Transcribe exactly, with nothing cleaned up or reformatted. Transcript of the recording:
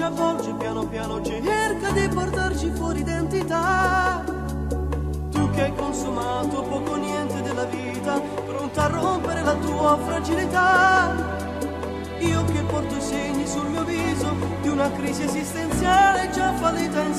avvolge, piano piano cerca di portarci fuori identità. Tu che hai consumato poco o niente della vita, pronta a rompere la tua fragilità. Io che porto i segni sul mio viso di una crisi esistenziale già fallita in